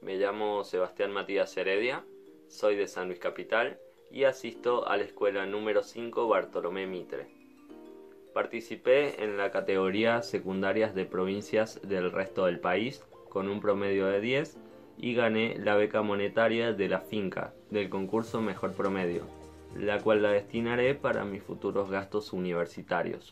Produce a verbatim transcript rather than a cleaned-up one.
Me llamo Sebastián Matías Heredia, soy de San Luis Capital y asisto a la escuela número cinco Bartolomé Mitre. Participé en la categoría secundarias de provincias del resto del país con un promedio de diez y gané la beca monetaria de la finca del concurso Mejor Promedio, la cual la destinaré para mis futuros gastos universitarios.